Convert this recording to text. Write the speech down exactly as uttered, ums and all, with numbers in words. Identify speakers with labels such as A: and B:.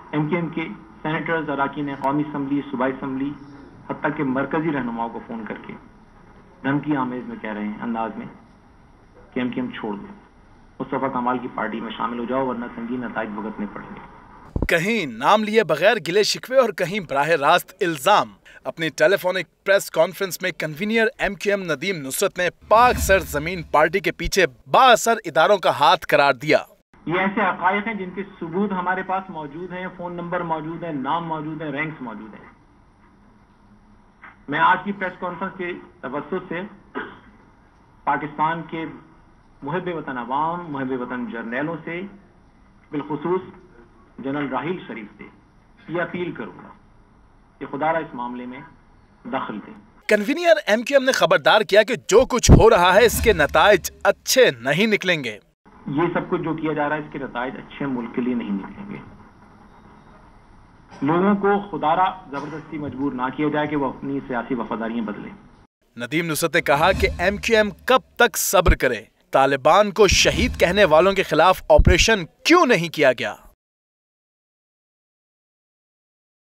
A: M Q M کے senators, اراکین قومی اسمبلی، صوبائی اسمبلی، حتیٰ کہ مرکزی رہنماؤں کو فون کر کے دھمکی آمیز میں کہہ رہے ہیں انداز میں کہ ایم کیو ایم چھوڑ دو، مصطفیٰ کمال کی پارٹی میں شامل ہو جاؤ ورنہ سنگین نتائج بھگتنے پڑیں گے۔
B: کہیں نام لیے بغیر گلے شکوے اور کہیں براہ راست الزام۔ اپنی ٹیلی فونک پریس کانفرنس میں convener M Q M Nadeem Nusrat نے پاک سر زمین پارٹی کے پیچھے با اثر اداروں کا ہاتھ قرار دیا۔
A: یہ ایسے حقائق ہیں جن کے ثبوت ہمارے پاس موجود ہیں، فون نمبر موجود ہیں، نام موجود ہیں، رینکس موجود ہیں۔ میں آج کی پریس کانفرنس کے توسط سے پاکستان کے محب وطن عوام، محب وطن جرنیلوں سے، بالخصوص جنرل راحیل شریف سے یہ اپیل کروں گا کہ خدا را اس معاملے میں دخل دیں۔
B: کنوینئر ایم کیو ایم نے خبردار کیا کہ جو کچھ ہو رہا ہے اس کے نتائج اچھے نہیں نکلیں گے۔
A: یہ سب کچھ جو کیا جا رہا ہے اس کے نتائج اچھے ملک کے لیے نہیں نکلیں گے۔ لوگوں کو خدا را زبردستی مجبور نہ کیا جائے کہ وہ اپنی سیاسی وفاداریاں بدلیں۔
B: ندیم نصرت نے کہا کہ ایم کیو ایم کب تک صبر کرے؟ طالبان کو شہید کہنے والوں کے خلاف آپریشن کیوں نہیں کیا گیا؟